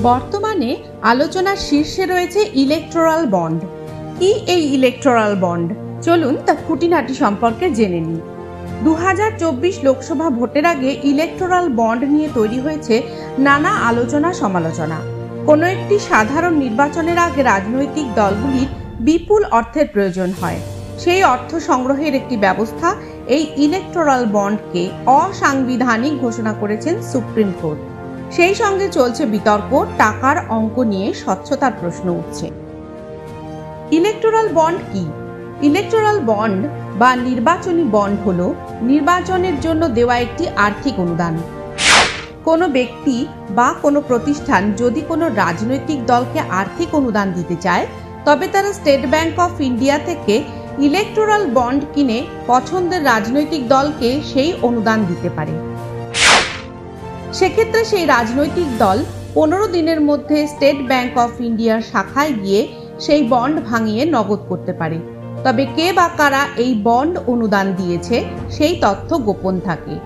বর্তমানে আলোচনার শীর্ষে রয়েছে ইলেকটোরাল বন্ড। কি এই ইলেকটোরাল বন্ড? চলুন তা খুঁটিনাটি সম্পর্কে জেনে নিই। 2024 লোকসভা ভোটের আগে ইলেকটোরাল বন্ড নিয়ে তৈরি হয়েছে নানা আলোচনা সমালোচনা। কোনো একটি সাধারণ নির্বাচনের আগে রাজনৈতিক দলগুলির বিপুল অর্থের প্রয়োজন হয়। সেই অর্থ সংগ্রহের একটি ব্যবস্থা এই ইলেকটোরাল বন্ডকে অসাংবিধানিক ঘোষণা করেছেন সুপ্রিম কোর্ট। সেই সঙ্গে চলছে বিতর্ক, টাকার অঙ্ক নিয়ে স্বচ্ছতার প্রশ্ন উঠছে। ইলেকটোরাল বন্ড কি? ইলেকটোরাল বন্ড বা নির্বাচনী বন্ড হলো নির্বাচনের জন্য দেওয়া একটি আর্থিক অনুদান। কোনো ব্যক্তি বা কোনো প্রতিষ্ঠান যদি কোনো রাজনৈতিক দলকে আর্থিক অনুদান দিতে চায়, তবে তারা স্টেট ব্যাংক অফ ইন্ডিয়া থেকে ইলেকটোরাল বন্ড কিনে পছন্দের রাজনৈতিক দলকে সেই অনুদান দিতে পারে। সেক্ষেত্রে সেই রাজনৈতিক দল 15 দিনের মধ্যে স্টেট ব্যাংক অফ ইন্ডিয়ার শাখায় গিয়ে সেই বন্ড ভাঙিয়ে নগদ করতে পারে। তবে কে বা কারা এই বন্ড অনুদান দিয়েছে সেই তথ্য গোপন থাকে।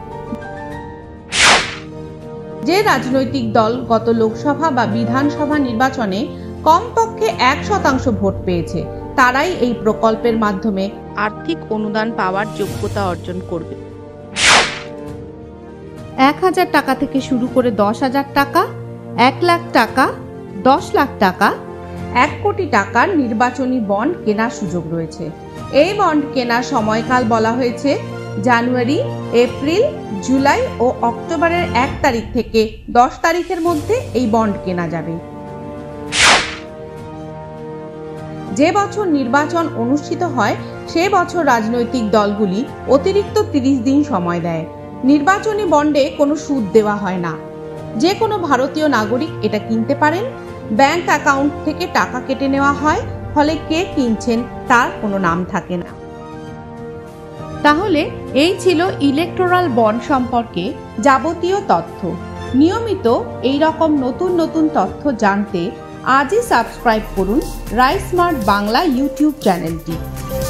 যে রাজনৈতিক দল গত লোকসভা বা বিধানসভা নির্বাচনে কমপক্ষে 1% ভোট পেয়েছে, তারাই এই প্রকল্পের মাধ্যমে আর্থিক অনুদান পাওয়ার যোগ্যতা অর্জন করবে। 1000 টাকা থেকে শুরু করে 10,000 টাকা, 1 লাখ টাকা, 10 লাখ টাকা, 1 কোটি টাকার নির্বাচনী বন্ড কেনার সুযোগ রয়েছে। এই বন্ড কেনার সময়কাল বলা হয়েছে জানুয়ারি, এপ্রিল, জুলাই ও অক্টোবরের 1 তারিখ থেকে 10 তারিখের মধ্যে এই বন্ড কেনা যাবে। যে বছর নির্বাচন অনুষ্ঠিত হয় সে বছর রাজনৈতিক দলগুলি অতিরিক্ত 30 দিন সময় দেয়। নির্বাচনী বন্ডে কোনো সুদ দেওয়া হয় না। যে কোনো ভারতীয় নাগরিক এটা কিনতে পারেন। ব্যাংক অ্যাকাউন্ট থেকে টাকা কেটে নেওয়া হয়, ফলে কে কিনছেন তার কোনো নাম থাকে না। তাহলে এই ছিল ইলেকটোরাল বন্ড সম্পর্কে যাবতীয় তথ্য। নিয়মিত এই রকম নতুন নতুন তথ্য জানতে আজই সাবস্ক্রাইব করুন রাইজ স্মার্ট বাংলা ইউটিউব চ্যানেলটি।